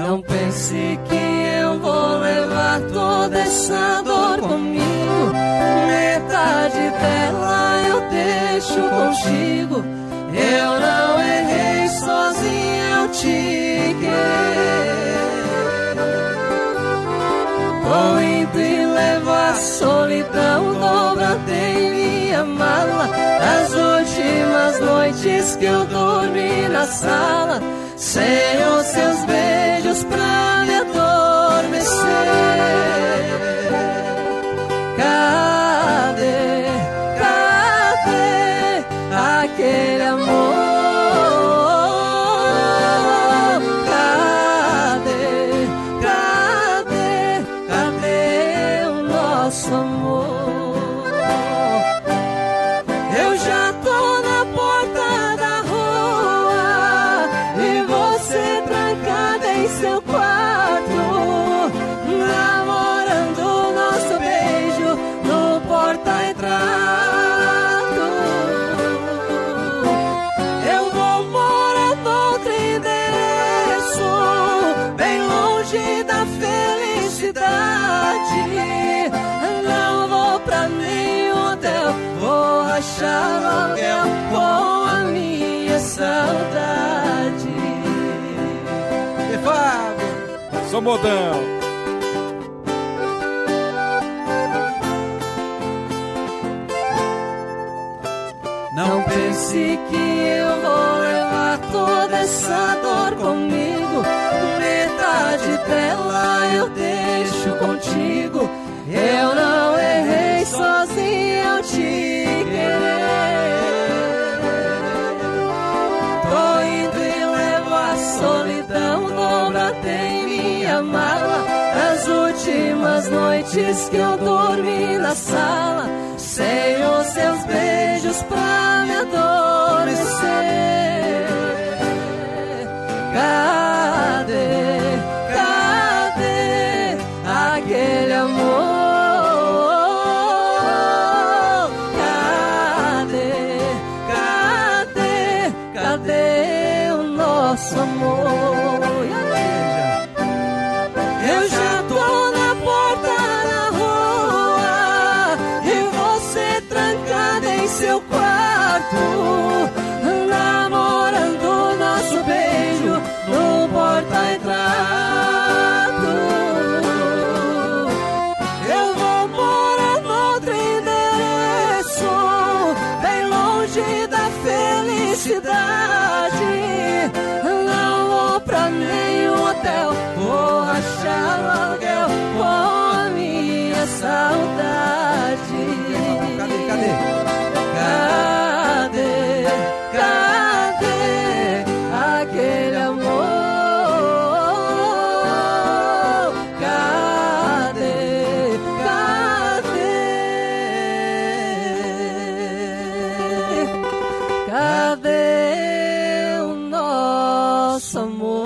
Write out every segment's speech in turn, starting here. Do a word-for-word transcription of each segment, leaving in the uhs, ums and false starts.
Não pense que eu vou levar toda essa dor comigo. Metade dela eu deixo contigo. Eu não errei sozinho, eu te quero. Tô indo e levar a solidão, dobradei minha mala. As últimas noites que eu dormi na sala, sem os seus beijos pra me adormecer. Cadê, cadê aquele amor? Cadê, cadê, cadê o nosso amor? Eu já tô na porta da rua e você trancada em seu quarto, namorando nosso beijo no porta-retrato. Eu vou morar noutro endereço, bem longe da felicidade. Não vou pra nenhum hotel, vou rachar o aluguel com a minha saudade. E Fábio, sou modão. Não pense que eu vou levar toda essa dor comigo. Metade dela eu deixo contigo. Eu não errei sozinho, eu te querer. Tô indo e levo a solidão, dobradei minha mala. As últimas noites que eu dormi na sala, sem os seus beijos pra me adormecer. Cadê, cadê aquele amor? Cadê, cadê, cadê o nosso amor? Eu já tô na porta da rua e você trancada em seu quarto, namorando nosso beijo no porta-retrato. Eu vou morar noutro endereço, bem longe da felicidade. Não vou pra nenhum hotel, vou rachar o aluguel com a minha saudade. Cadê, cadê? Cadê, cadê aquele amor? Cadê, cadê, cadê o nosso amor?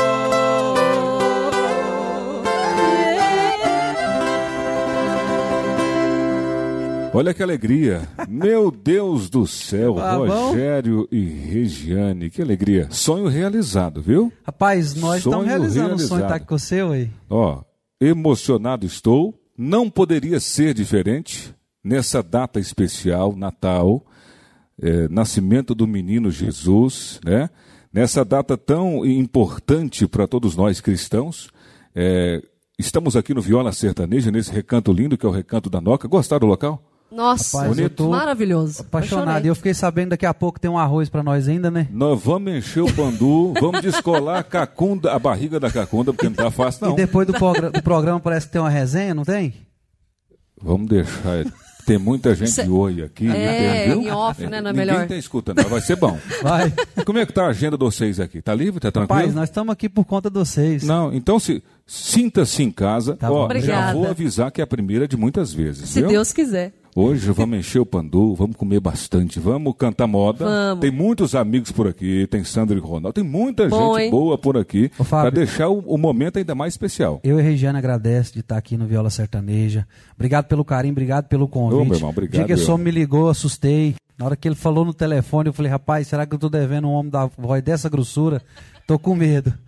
Olha que alegria. Meu Deus do céu, Ah, bom? Rogério e Regiane, que alegria. Sonho realizado, viu? Rapaz, nós estamos Sonho realizando o sonho realizado. tá aqui com você, aí. Ó, emocionado estou, não poderia ser diferente nessa data especial, Natal, é, nascimento do menino Jesus, né? Nessa data tão importante para todos nós cristãos. É, estamos aqui no Viola Sertaneja, nesse recanto lindo que é o Recanto da Noca. Gostaram do local? Nossa, Rapaz, eu tô maravilhoso. apaixonado. E eu fiquei sabendo daqui a pouco tem um arroz pra nós ainda, né? Nós vamos encher o pandu, vamos descolar a cacunda, a barriga da cacunda, porque não tá fácil não. E depois do, progr- do programa parece que tem uma resenha, não tem? Vamos deixar. Tem muita gente Isso é- de oi aqui, É, entendeu? em off, né? Não é Ninguém melhor. tá escutando, mas vai ser bom. Vai. E como é que tá a agenda de vocês aqui? Tá livre? Tá tranquilo? Rapaz, nós estamos aqui por conta de vocês. Não, então se sinta-se em casa. Tá bom. Ó, já Obrigada. vou avisar que é a primeira de muitas vezes. Se viu? Deus quiser. Hoje vamos encher o pandu, vamos comer bastante, vamos cantar moda. Vamos. Tem muitos amigos por aqui, tem Sandro e Ronaldo, tem muita Bom, gente hein? boa por aqui Ô, Fábio. para deixar o, o momento ainda mais especial. Eu e a Regiane agradecemos de estar aqui no Viola Sertaneja. Obrigado pelo carinho, obrigado pelo convite. Ô, meu irmão, obrigado, O dia que o eu. som me ligou, eu assustei. Na hora que ele falou no telefone, eu falei, rapaz, será que eu tô devendo um homem da voz dessa grossura? Tô com medo.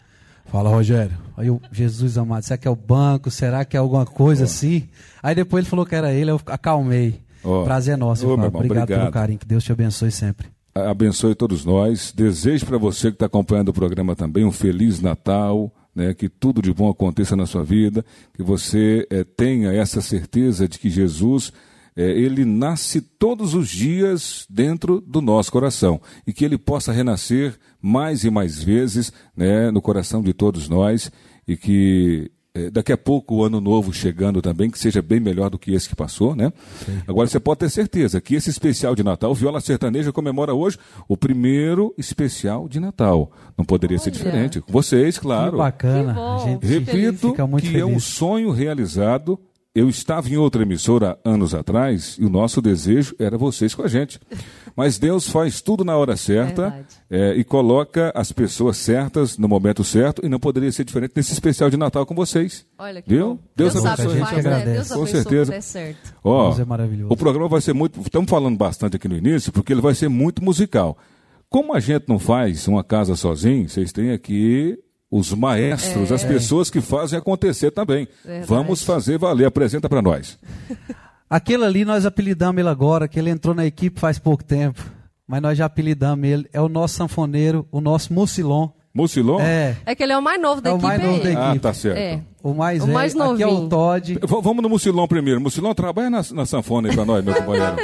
Fala, Rogério. Aí eu, Jesus amado, será que é o banco? Será que é alguma coisa oh. assim? Aí depois ele falou que era ele, eu acalmei. Oh. Prazer é nosso, oh, irmão. Irmão. Obrigado, obrigado pelo carinho, que Deus te abençoe sempre. Abençoe todos nós. Desejo para você que está acompanhando o programa também um Feliz Natal, né? Que tudo de bom aconteça na sua vida, que você é, tenha essa certeza de que Jesus, é, ele nasce todos os dias dentro do nosso coração e que ele possa renascer mais e mais vezes, né, no coração de todos nós e que é, daqui a pouco o ano novo chegando também, que seja bem melhor do que esse que passou, né? Sim. Agora você pode ter certeza que esse especial de Natal, Viola Sertaneja comemora hoje o primeiro especial de Natal. Não poderia Olha. ser diferente. Com vocês, claro. Que bacana. Que bom, a gente Repito fica muito que feliz. é um sonho realizado. Eu estava em outra emissora anos atrás e o nosso desejo era vocês com a gente. Mas Deus faz tudo na hora certa é, e coloca as pessoas certas no momento certo e não poderia ser diferente nesse especial de Natal com vocês. Olha que Viu? bom. Deus, Deus abençoe. sabe o que faz, né? Deus com certeza. certo. Ó, Deus é maravilhoso. O programa vai ser muito... Estamos falando bastante aqui no início porque ele vai ser muito musical. Como a gente não faz uma casa sozinho, vocês têm aqui... os maestros, é. as pessoas que fazem acontecer também. Verdade. Vamos fazer valer. Apresenta para nós. Aquele ali nós apelidamos ele agora, que ele entrou na equipe faz pouco tempo. Mas nós já apelidamos ele. É o nosso sanfoneiro, o nosso Mucilon. Mucilon? É. É que ele é o mais novo da é equipe. O mais novo da equipe. Ah, tá certo. É. O mais, o velho. mais novinho. Aqui é o Todd. V- vamos no Mucilon primeiro. Mucilon, trabalha na, na sanfona aí para nós, meu companheiro.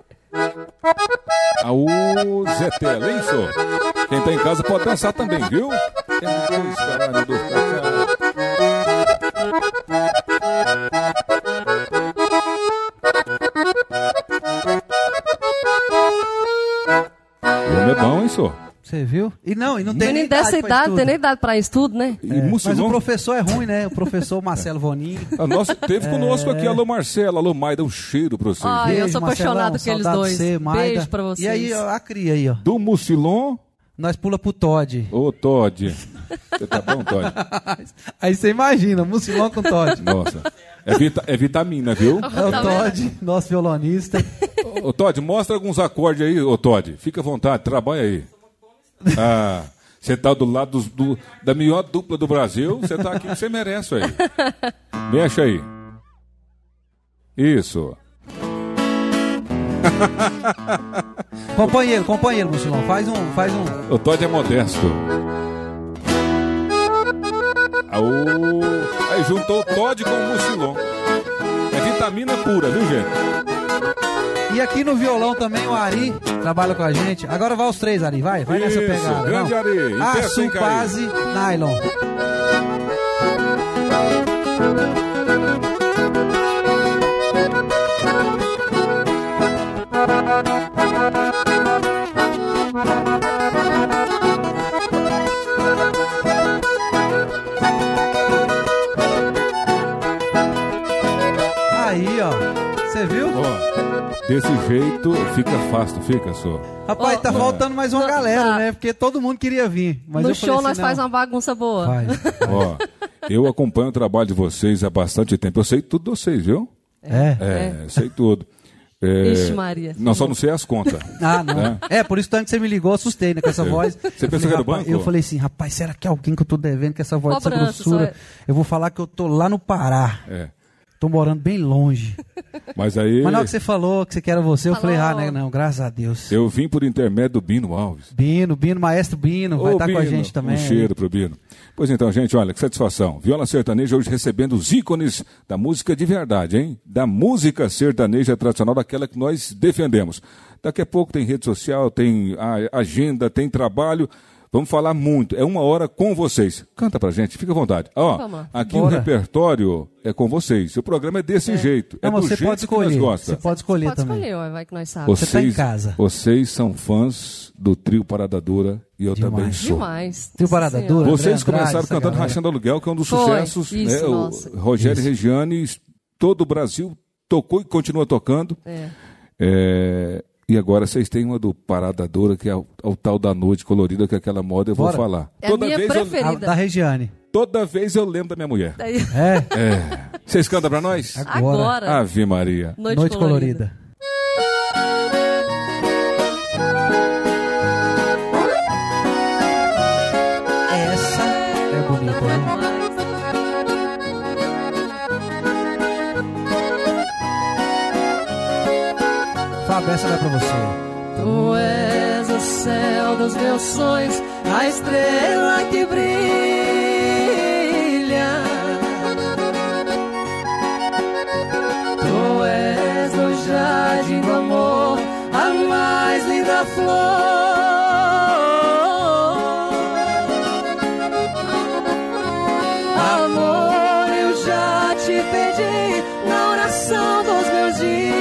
Aú, Zé Tela, hein, senhor? Quem tá em casa pode dançar também, viu? Tem dois, caralho, dois, caralho. O homem é bom, hein, senhor? Você viu? E não, e não tem nem dessa idade, tem nem idade para estudo, né? E é, Mucilon... Mas o professor é ruim, né? O professor Marcelo Vonin. A nossa, teve conosco aqui, alô Marcelo, alô Maida, um cheiro pra vocês. Ai, viu? eu sou apaixonado com eles dois. Você, Beijo pra vocês. E aí, ó, a cria aí, ó. Do Mucilon... Nós pula pro Todd. Ô, Todd. Você tá bom, Todd? Aí você imagina, Mucilon com Todd. Nossa. É, vita, é vitamina, viu? É o Todd, nosso violonista. Ô, Todd, mostra alguns acordes aí, ô, Todd. Fica à vontade, trabalha aí. Ah, você tá do lado dos, do, da melhor dupla do Brasil, você tá aqui, você merece aí. Mexe aí. Isso. Companheiro, companheiro, Mucilon, faz um, faz um. O Todd é modesto. Aô. Aí juntou o Todd com o Mucilon. É vitamina pura, viu, gente? E aqui no violão também o Ari trabalha com a gente. Agora vai os três, Ari, vai, vai nessa Isso, pegada. Grande não. Ari. Aço, quase, nylon. Aí, ó. Você viu? Ó, desse jeito fica fácil, fica só. Rapaz, Oh, tá oh, faltando mais uma no, galera, tá. né? Porque todo mundo queria vir. Mas no eu show falei nós assim, faz não. uma bagunça boa. Vai. Ó, eu acompanho o trabalho de vocês há bastante tempo. Eu sei tudo de vocês, viu? É? É, sei tudo. É, Ixi, Maria. Não, só não sei as contas. Ah, não. É, é por isso tanto que você me ligou, assustei, né, com essa É. voz. Você Eu pensou falei, que era rapaz, banco? Eu falei assim, rapaz, será que é alguém que eu tô devendo com essa voz, essa Cobrança, grossura? só é. Eu vou falar que eu tô lá no Pará. É. Tô morando bem longe. Mas aí Mas na hora que você falou que você quer era você, eu Falou. falei, ah, né, não, graças a Deus. eu vim por intermédio do Bino Alves. Bino, Bino, maestro Bino, vai Ô, estar com a Bino, gente também. Um cheiro pro Bino. Pois então, gente, olha, que satisfação. Viola Sertaneja hoje recebendo os ícones da música de verdade, hein? Da música sertaneja tradicional, daquela que nós defendemos. Daqui a pouco tem rede social, tem a agenda, tem trabalho. Vamos falar muito. É uma hora com vocês. Canta pra gente, fica à vontade. Ó, Vamos lá. aqui Bora. o repertório é com vocês. O programa é desse jeito. É Não, do você jeito pode que nós escolher. gosta. Você pode escolher Pode também. escolher, ó, vai que nós sabemos. Você tá em casa. Vocês são fãs do trio Parada Dura e eu Demais. também sou. Demais. Trio Parada Nossa Dura. Senhora. Vocês André começaram Andrade, essa cantando galera. Rachando Aluguel, que é um dos Foi, sucessos. isso, né? nossa. O Rogério Isso. Regiane, todo o Brasil tocou e continua tocando. É. É, e agora vocês têm uma do Parada Dura, que é o, o tal da Noite Colorida, que é aquela moda, eu vou Bora. falar. É a minha vez preferida. eu, A- da Regiane. toda vez eu lembro da minha mulher. Daí- É, É. Vocês cantam pra nós? agora. Agora, Ave Maria. Noite, Noite colorida. colorida. Essa é bonita. Essa vai pra você. Tu és o céu dos meus sonhos, a estrela que brilha. Tu és no jardim do amor, a mais linda flor. Amor, eu já te pedi na oração dos meus dias.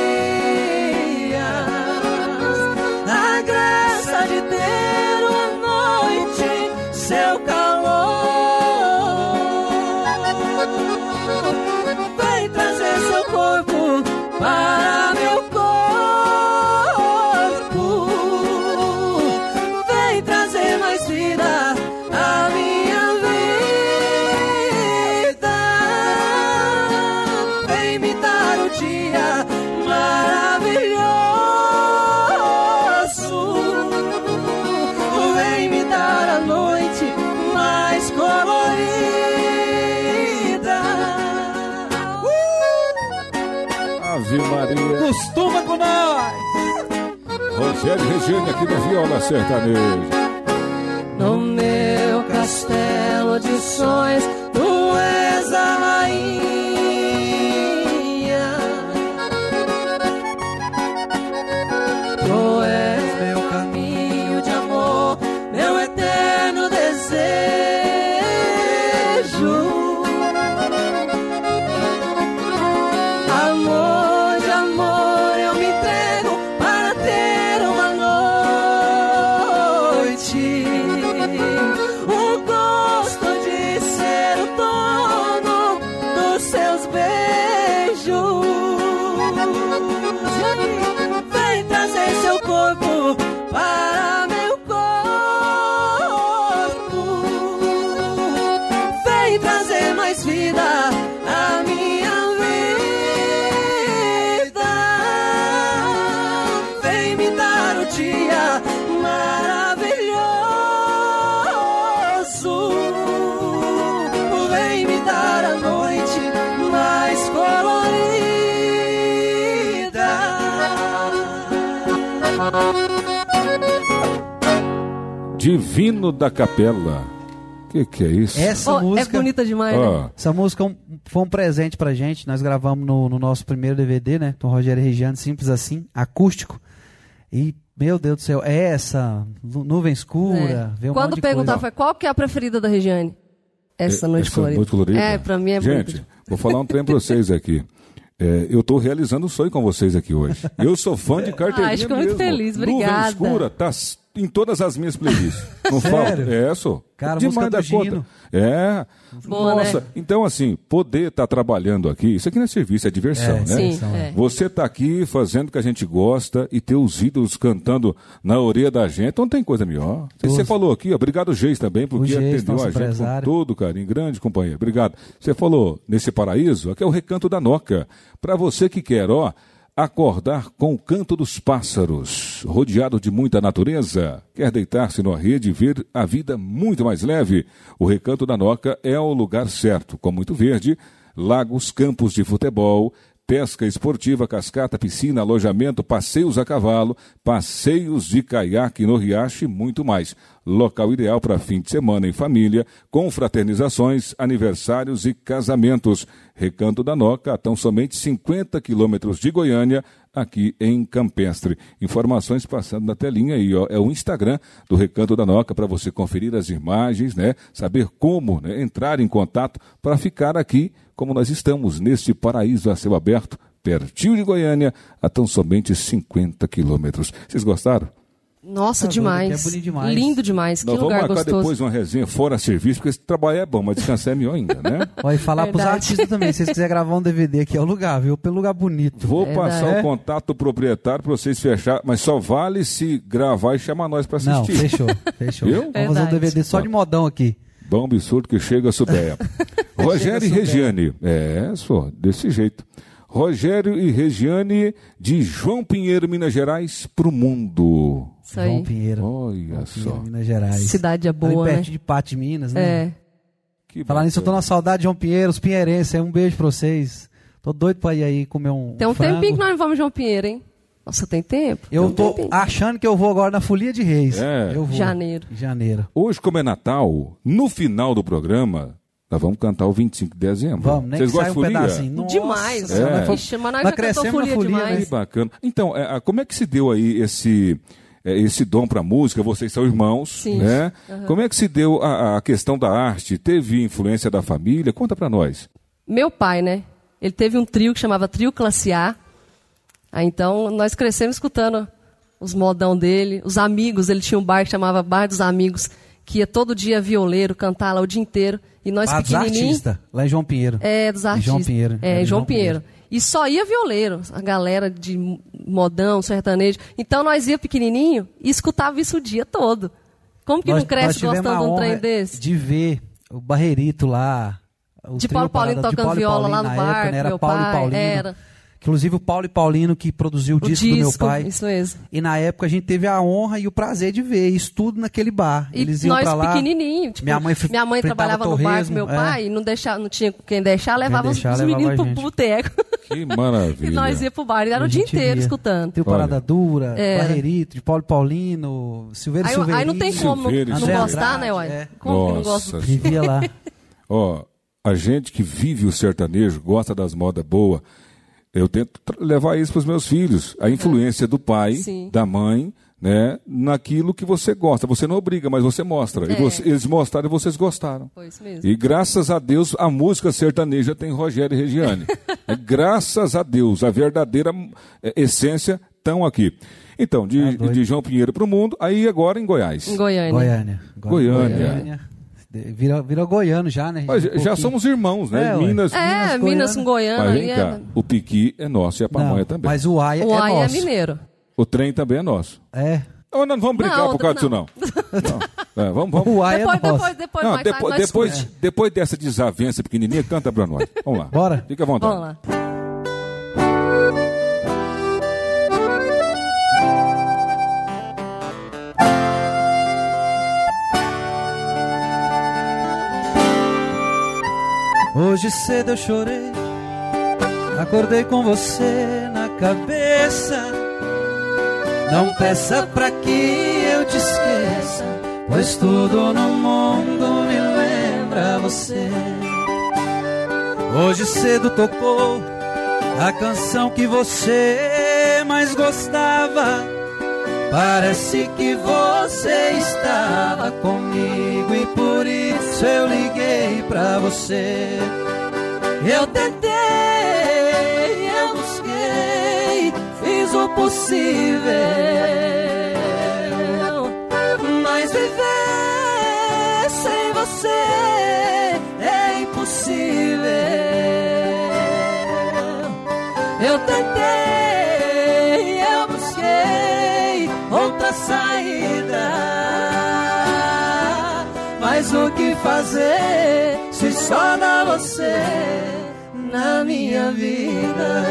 A graça de ter uma noite, seu calor. Vem trazer seu corpo para meu corpo. Vem trazer mais vida à minha vida. Vem me dar o dia maravilhoso. Vem me dar a noite mais colorida. Ave Maria. Costuma com nós. Rogério Regiane aqui no Viola Sertaneja. No meu castelo de sonhos, tu és a rainha. Tu és meu caminho de amor, meu eterno desejo. Amor de amor, eu me entrego para ter uma noite. O gosto de ser o dono dos seus beijos. Vem trazer seu corpo para meu corpo. Vem trazer mais vida à minha vida. Vem me dar o dia maravilhoso. Vem me dar a noite mais colorida. Divino da Capela. Que que é isso? Essa Oh, música, é bonita demais, né? Ó, essa música um- foi um presente pra gente. Nós gravamos no, no nosso primeiro D V D, né? Com o Rogério Regiane, simples assim, acústico. E, meu Deus do céu, é essa nu- nuvem escura. É. Vê um Quando monte de perguntar, coisa. foi qual que é a preferida da Regiane? Essa é- noite essa colorida. noite colorida? É, pra mim é Gente, bonita. vou falar um trem pra vocês aqui. É, eu estou realizando um sonho com vocês aqui hoje. Eu sou fã de carteirinha Ah, fico muito mesmo. feliz, Nuvem obrigada. escura, tá s- em todas as minhas playlists. Não Sério? falta? É, sou. Cara, Demais música da do conta. Gino. É. Boa, Nossa, né? então assim, poder estar trabalhando aqui, isso aqui não é serviço, é diversão, É, né? Sim, São- é. Você tá aqui fazendo o que a gente gosta e ter os ídolos cantando na orelha da gente, não tem coisa melhor. Todos. Você falou aqui, ó, obrigado Geis também, porque Geis, atendeu nosso a gente com empresário. todo carinho, grande companheiro, obrigado. Você falou nesse paraíso, aqui é o Recanto da Noca, para você que quer, ó, acordar com o canto dos pássaros, rodeado de muita natureza, quer deitar-se numa rede e ver a vida muito mais leve, o Recanto da Noca é o lugar certo, com muito verde, lagos, campos de futebol, pesca esportiva, cascata, piscina, alojamento, passeios a cavalo, passeios de caiaque no riacho e muito mais. Local ideal para fim de semana em família, com fraternizações, aniversários e casamentos. Recanto da Noca, a tão somente cinquenta quilômetros de Goiânia, aqui em Campestre. Informações passando na telinha aí, ó. É o Instagram do Recanto da Noca para você conferir as imagens, né? Saber como, né, entrar em contato para ficar aqui como nós estamos neste paraíso a céu aberto, pertinho de Goiânia, a tão somente cinquenta quilômetros. Vocês gostaram? Nossa, Tá demais. doido, que é bonito demais. Lindo demais. Nós Que vamos lugar marcar gostoso. depois uma resenha fora serviço, porque esse trabalho é bom, mas descansar é melhor ainda, né? Ó, e falar pros Verdade. artistas também, se vocês quiserem gravar um D V D aqui, é o lugar, viu? Pelo lugar bonito. Vou Verdade. passar É. o contato do proprietário para vocês fechar, mas só vale se gravar e chamar nós para Não, assistir. fechou, fechou. Viu? Vamos fazer um Verdade. D V D só de modão aqui. Bom absurdo que chega a Sudeia. Rogério e Chega a Regiane. É, só, desse jeito. Rogério e Regiane, de João Pinheiro, Minas Gerais, para o mundo. Isso aí. João Pinheiro. Olha João só. Pinheiro, Minas Gerais. Cidade é Ali boa, né? perto de Pato de Minas, né? É. Que Falar nisso, eu tô bacana. na saudade de João Pinheiro, os pinheirenses. Um beijo pra vocês. Tô doido pra ir aí comer um Tem um frango. tempinho que nós não vamos João Pinheiro, hein? Nossa, tem tempo? Eu tô achando que eu vou agora na Folia de Reis. É. Eu vou. Janeiro. Janeiro. Hoje, como é Natal, no final do programa, nós vamos cantar o vinte e cinco de dezembro. Vamos, nem Vocês que gostam saia um de folia? pedacinho. Nossa, demais. É. Nós, Ixi, mas nós, nós já crescemos folia na folia, demais. Que bacana. Então, é, como é que se deu aí esse, é, esse dom para música? Vocês são irmãos, Sim. né? Uhum. Como é que se deu a, a questão da arte? Teve influência da família? Conta para nós. Meu pai, né? Ele teve um trio que chamava Trio Classe A. Aí, então, nós crescemos escutando os modão dele, os amigos. Ele tinha um bar que chamava Bar dos Amigos, que ia todo dia violeiro, cantar lá o dia inteiro. E nós ah, dos pequenininhos... artistas, lá em João Pinheiro. É, dos artistas. João Pinheiro. É, é em João Pinheiro. Pinheiro. E só ia violeiro, a galera de modão, sertanejo. Então, nós ia pequenininho e escutava isso o dia todo. Como que nós, não cresce gostando de um trem desse? De ver o Barreirito lá... De Paulo e Paulino tocando Paulo viola Paulino, lá no bar, época, né? Era meu Paulo pai, e Paulino. Era. Inclusive o Paulo e Paulino que produziu o, o disco, disco do meu pai. Isso mesmo. E na época a gente teve a honra e o prazer de ver isso tudo naquele bar. E Eles iam nós pra lá. pequenininho, tipo, minha mãe, minha mãe trabalhava no bar com meu pai, é. e não, deixava, não tinha quem deixar, levava quem deixar, os, os meninos pro boteco. Que maravilha. E nós ia pro bar, e era o dia inteiro via. escutando. Tem o Parada Dura, era. Barreirito, de Paulo e Paulino, Silveiro aí, Silveiro. Aí não tem como não, não gostar, né, uai? É. Como Nossa, que não gosta? Vivia lá. Ó, a gente que vive o sertanejo, gosta das modas boas, eu tento levar isso para os meus filhos. A influência do pai, Sim. da mãe, né, naquilo que você gosta. Você não obriga, mas você mostra. É. E você, eles mostraram e vocês gostaram. Foi isso mesmo. E graças a Deus, a música sertaneja tem Rogério e Regiane. é, graças a Deus, a verdadeira é, essência estão aqui. Então, de, é de João Pinheiro para o mundo, aí agora em Goiás. Em Goiânia. Goiânia. Goiânia. Goiânia. Virou, virou goiano já, né? Mas um já somos irmãos, né? É, Minas, é, Minas, Minas com Goiânia. Mas vem cá, é... o piqui é nosso e a pamonha também. Mas o ai é, o ai nosso. é mineiro. O trem também é nosso. É. Ou não vamos brincar não, por causa não. disso, não. não. É, vamos, vamos. O ai depois, é nosso. Depois, depois, não, mais depois, tarde, depois, é. depois dessa desavença pequenininha, canta pra nós. Vamos lá. Bora. Fica à vontade. Vamos lá. Hoje cedo eu chorei, acordei com você na cabeça. Não peça pra que eu te esqueça, pois tudo no mundo me lembra você. Hoje cedo tocou a canção que você mais gostava. Parece que você estava comigo e por isso eu liguei pra você. Eu tentei, eu busquei, fiz o possível, mas viver sem você é impossível. Eu tentei, eu busquei outra saída, mas o que fazer se só dá você na minha vida?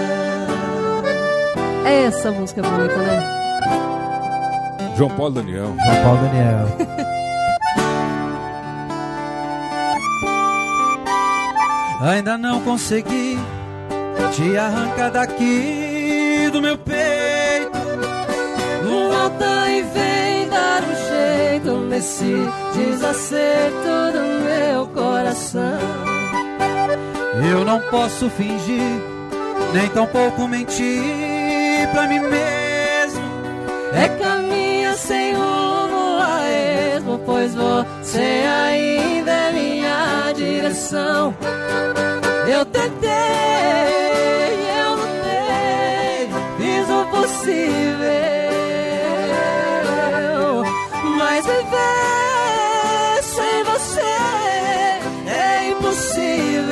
Essa música é bonita, né? João Paulo Daniel. João Paulo Daniel. Ainda não consegui te arrancar daqui do meu peito. Volta e vem dar um jeito nesse desacerto do meu coração. Eu não posso fingir, nem tampouco mentir pra mim mesmo. É caminho sem rumo a esmo, pois você ainda é minha direção. Eu tentei, eu lutei, fiz o possível, mas viver sem você é impossível.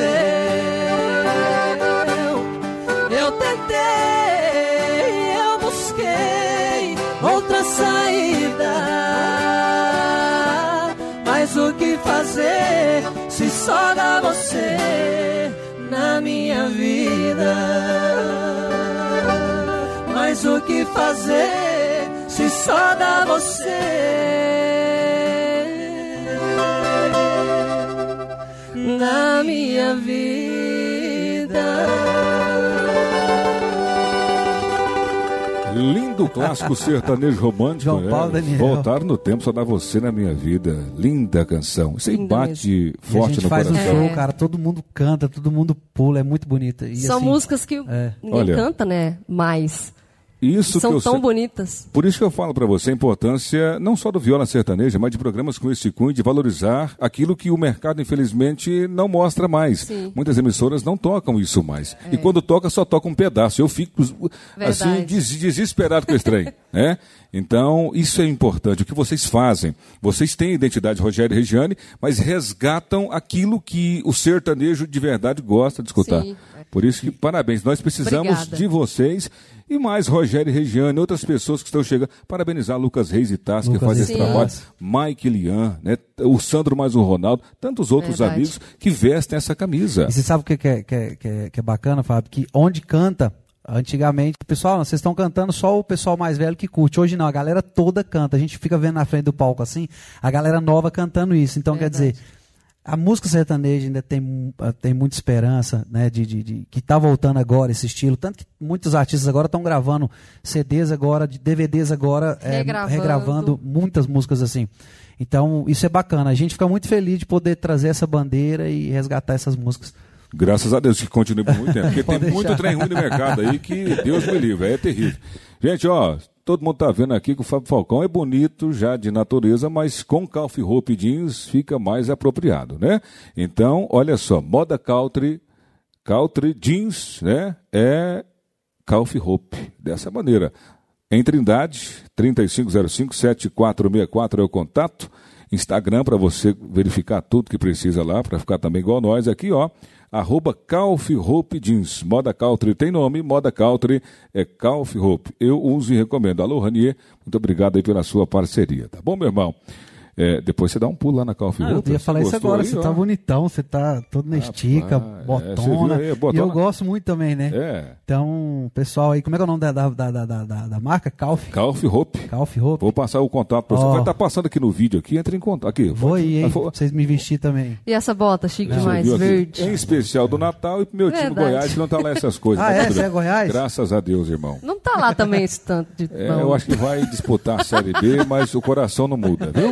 Eu tentei, eu busquei outra saída, mas o que fazer se só dá você na minha vida? Mas o que fazer se só dá você na minha vida? clássico sertanejo romântico. João né? Paulo Daniel. Voltar no tempo, só dá você na minha vida. Linda canção. Isso aí Linda bate mesmo. forte E a gente no faz coração. um show, É. cara, todo mundo canta, todo mundo pula, é muito bonita. E, São assim, músicas que é. ninguém Olha, canta, né? Mais. Isso São que eu tão sei- bonitas. Por isso que eu falo para você a importância não só do viola sertaneja, mas de programas com esse cunho de valorizar aquilo que o mercado, infelizmente, não mostra mais. Sim. Muitas emissoras não tocam isso mais. E quando toca, só toca um pedaço. Eu fico assim, Verdade. des- desesperado com esse trem. Né? Então, isso é importante. O que vocês fazem? Vocês têm a identidade Rogério e Regiane, mas resgatam aquilo que o sertanejo de verdade gosta de escutar. Sim. Por isso que, parabéns. Nós precisamos Obrigada. de vocês e mais Rogério e Regiane, outras pessoas que estão chegando. Parabenizar Lucas Reis e Tassi, que Lucas fazem Reis esse e trabalho. Tassi. Mike Lian, né? O Sandro mais o Ronaldo, tantos outros Verdade. amigos que vestem essa camisa. E você sabe o que, que, é, que, é, que, é, que é bacana, Fábio? Que onde canta, antigamente, pessoal, vocês estão cantando só o pessoal mais velho que curte. Hoje não, a galera toda canta. A gente fica vendo na frente do palco assim, a galera nova cantando isso. Então, quer Verdade. dizer, a música sertaneja ainda tem, tem muita esperança, né, de, de, de que está voltando agora esse estilo. Tanto que muitos artistas agora estão gravando C Ds agora, de D V Ds agora, é, Regravando. regravando muitas músicas assim. Então, isso é bacana. A gente fica muito feliz de poder trazer essa bandeira e resgatar essas músicas. Graças a Deus que continue por muito tempo. Porque Pode tem muito deixar. trem ruim no mercado aí que Deus me livre, é terrível. Gente, ó, todo mundo tá vendo aqui que o Fábio Falcão é bonito já de natureza, mas com calf rope jeans fica mais apropriado, né? Então, olha só, moda country, country jeans, né? É calf rope, dessa maneira. Em Trindade, trinta e cinco zero cinco, sete quatro seis quatro é o contato. Instagram para você verificar tudo que precisa lá, para ficar também igual nós aqui, ó. Arroba Calf Hope Jeans. Moda Country tem nome, Moda Country é Calf Hope. Eu uso e recomendo. Alô, Ranier, muito obrigado aí pela sua parceria, tá bom, meu irmão? É, depois você dá um pulo lá na Calf Ah, eu Hope. ia falar isso gostou agora, aí, você ó? tá bonitão, você tá todo na estica, Rapaz, é, botona, você viu aí, botona? e eu gosto muito também, né? É, Então, pessoal aí, como é que é o nome da, da, da, da, da, da marca? Calf? Calf Hope. Calf Hope? Vou passar o contato para você. Ó. Vai estar passando aqui no vídeo aqui, entre em contato. Aqui. Vou aí, hein, Ah, pra foi- vocês me vestir também. E essa bota, chique Você demais, viu aqui? verde. Em especial do Natal e pro meu time Verdade. Goiás, que não tá lá essas coisas. Ah, né, é? Pedro? Você é Goiás? Graças a Deus, irmão. Não tá lá também esse tanto de... É, não. eu acho que vai disputar a Série B, mas o coração não muda, viu?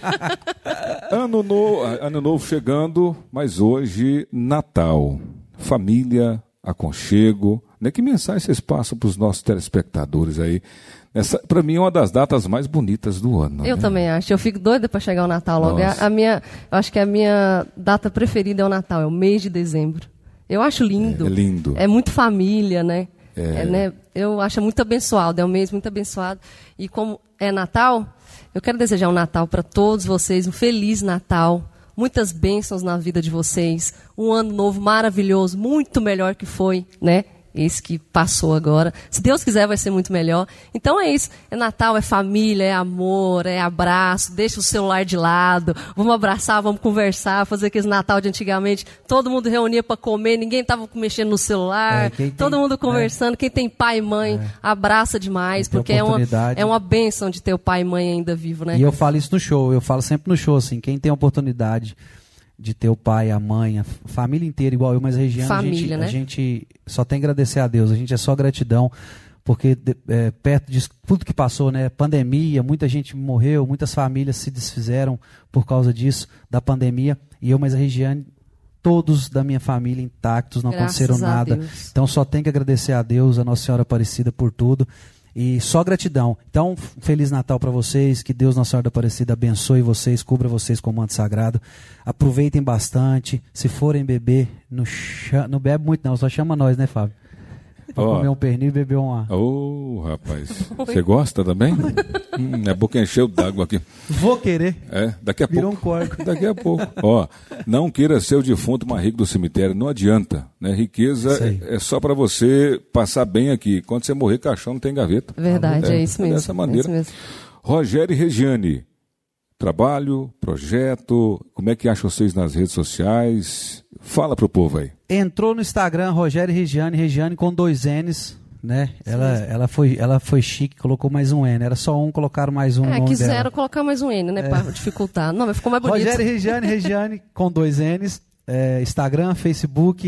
Ano, no... ano novo chegando, mas hoje Natal. Família, aconchego. Né? Que mensagem vocês passam para os nossos telespectadores aí? Essa, para mim, é uma das datas mais bonitas do ano. Eu né? também acho. Eu fico doida para chegar o Natal logo. Nossa. A, a minha, eu acho que a minha data preferida é o Natal, é o mês de dezembro. Eu acho lindo. É, é lindo. É muito família, né? É. É, né? Eu acho muito abençoado, é um mês muito abençoado. E como é Natal, eu quero desejar um Natal para todos vocês, um feliz Natal, muitas bênçãos na vida de vocês, um ano novo maravilhoso, muito melhor que foi, né? Esse que passou agora. Se Deus quiser, vai ser muito melhor. Então é isso. É Natal, é família, é amor, é abraço. Deixa o celular de lado. Vamos abraçar, vamos conversar, fazer aquele Natal de antigamente. Todo mundo reunia para comer, ninguém estava mexendo no celular. É, quem todo tem- mundo conversando. Quem tem pai e mãe, abraça demais. Quem tem Porque é uma, oportunidade. é uma bênção de ter o pai e mãe ainda vivo, né? E eu falo isso no show, eu falo sempre no show, assim, quem tem a oportunidade de ter o pai, a mãe, a f- família inteira igual eu, mas a Regiane, a gente, Família, né? a gente só tem que agradecer a Deus, a gente é só gratidão, porque de- é, perto de tudo que passou, né, pandemia, muita gente morreu, muitas famílias se desfizeram por causa disso, da pandemia, e eu, mas a Regiane, todos da minha família intactos, não Graças aconteceram a nada, Deus. então só tem que agradecer a Deus, a Nossa Senhora Aparecida por tudo. E só gratidão. Então, Feliz Natal para vocês, que Deus Nossa Senhora Aparecida abençoe vocês, cubra vocês com o manto sagrado. Aproveitem bastante. Se forem beber, não, cha- não bebe muito não, só chama nós, né, Fábio? Pra Ó. comer um pernil e beber uma... Ô, rapaz. Você gosta também? hum, a boca encheu d'água aqui. Vou querer. É, daqui a Virou pouco. um corgo. Daqui a pouco. Ó, não queira ser o defunto mais rico do cemitério, não adianta. Né? Riqueza Isso aí. é, é só para você passar bem aqui. Quando você morrer, caixão não tem gaveta. Verdade, É, é, isso mesmo. dessa é maneira. isso mesmo. Rogério e Regiane, trabalho, projeto, como é que acham vocês nas redes sociais? Fala pro povo aí. Entrou no Instagram, Rogério e Regiane, Regiane com dois N's, né? Ela, ela, foi, ela foi chique, colocou mais um N. Era só um, colocaram mais um. no É, nome quiseram dela. colocar mais um N, né, pra dificultar. Não, mas ficou mais bonito. Rogério e Regiane, Regiane com dois N's, é, Instagram, Facebook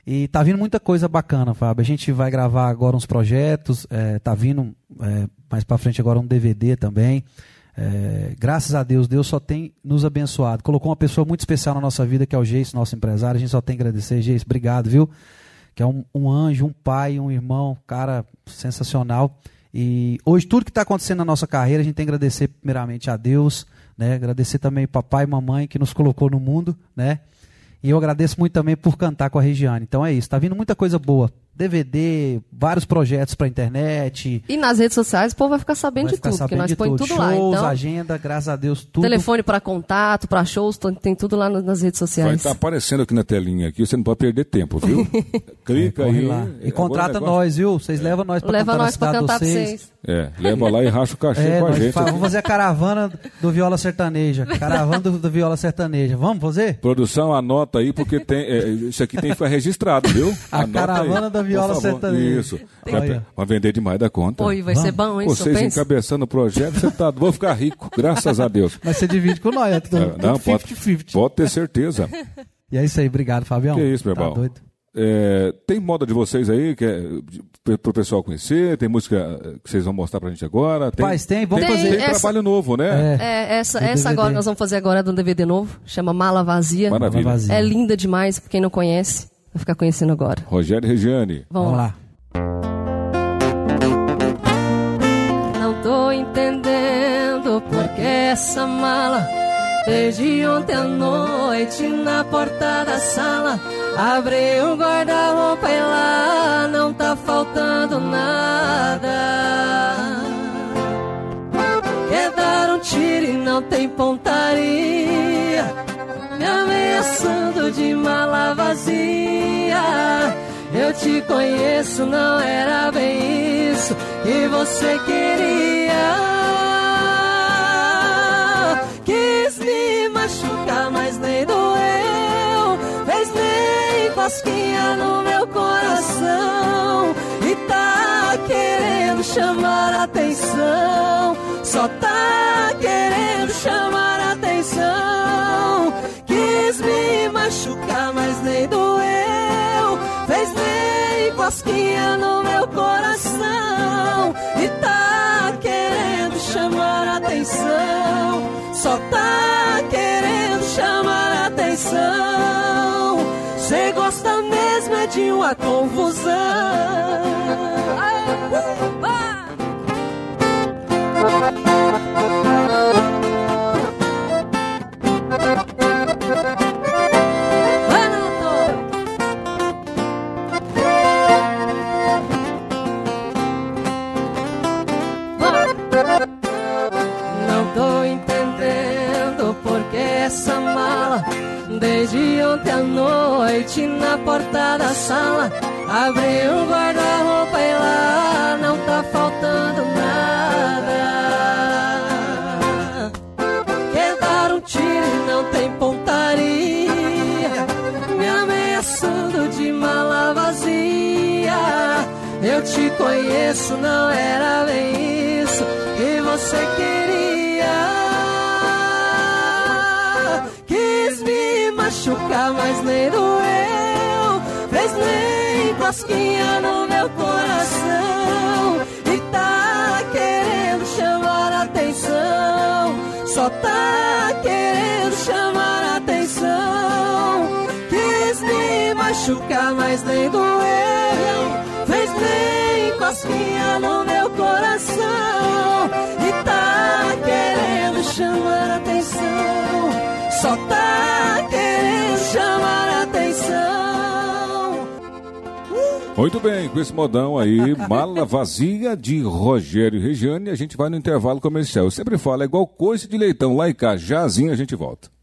E tá vindo muita coisa bacana, Fábio. A gente vai gravar agora uns projetos, é, tá vindo é, mais pra frente agora um D V D também. É, graças a Deus, Deus só tem nos abençoado. Colocou uma pessoa muito especial na nossa vida, que é o Geice, nosso empresário. A gente só tem que agradecer. Geice, obrigado, viu? Que é um, um anjo, um pai, um irmão, cara sensacional. E hoje tudo que está acontecendo na nossa carreira, a gente tem que agradecer primeiramente a Deus, né? Agradecer também papai e mamãe que nos colocou no mundo, né? E eu agradeço muito também por cantar com a Regiane. Então é isso, tá vindo muita coisa boa. D V D, vários projetos pra internet. E nas redes sociais o povo vai ficar sabendo vai de tudo, porque nós põe tudo shows, lá. Então, agenda, graças a Deus, tudo. Telefone para contato, para shows, tem tudo lá nas redes sociais. Vai estar tá aparecendo aqui na telinha, aqui, você não pode perder tempo, viu? Clica é, aí. Lá. E contrata negócio... nós, viu? Vocês é. levam nós pra Leva cantar nós pra cantar pra vocês. É, leva lá e racha o cachê é, com a gente. Faz, vamos fazer a caravana do Viola Sertaneja. Caravana do, do Viola Sertaneja. Vamos fazer? Produção, anota aí, porque tem, é, isso aqui tem que ficar registrado, viu? A anota caravana aí, da Viola Sertaneja. Isso. Vai vender demais da conta. Oi, vai Vamos. ser bom, hein? Vocês encabeçando o projeto, você tá, vou ficar rico, graças a Deus. Mas você divide com nós, é tudo, é, não, tudo pode, cinquenta cinquenta. Pode ter certeza. E é isso aí, obrigado, Fabião. Que isso, meu irmão. Tá doido. É, tem moda de vocês aí que é, para o pessoal conhecer? Tem música que vocês vão mostrar pra gente agora? Tem, Paz, tem, vamos tem, fazer. Tem essa, trabalho novo, né? É, é essa, essa agora nós vamos fazer agora de um D V D novo, chama Mala Vazia. Maravilha. Mala Vazia. É linda demais, pra quem não conhece, vai ficar conhecendo agora. Rogério e Regiane. Vamos, vamos lá. Não tô entendendo porque essa mala, desde ontem à noite na porta da sala, abri o guarda-roupa e lá não tá faltando nada. Quer dar um tiro e não tem pontaria, me ameaçando de mala vazia. Eu te conheço, não era bem isso que você queria. Quis me machucar, mas nem doeu. Fez nem cosquinha no meu coração. E tá querendo chamar atenção, só tá querendo chamar atenção. Quis me machucar, mas nem doeu. Fez nem cosquinha no meu coração. E tá querendo chamar atenção, só tá querendo chamar atenção. Cê gosta mesmo é de uma confusão. Não tô entendendo porque essa mala, desde ontem à noite na porta da sala, abri o guarda-roupa e lá não tá faltando nada. Quer dar um tiro e não tem pontaria, me ameaçando de mala vazia. Eu te conheço, não era bem isso que você queria. Quis me machucar, mas nem doeu. Fez nem cosquinha no meu coração. E tá querendo chamar atenção, só tá querendo chamar atenção. Quis me machucar, mas nem doeu. Fez nem cosquinha no meu coração. E tá querendo chamar atenção, só tá querendo chamar atenção. Muito bem, com esse modão aí, Mala Vazia de Rogério e Regiane, a gente vai no intervalo comercial. Eu sempre falo, é igual coice de leitão, lá e cá, jazinho a gente volta.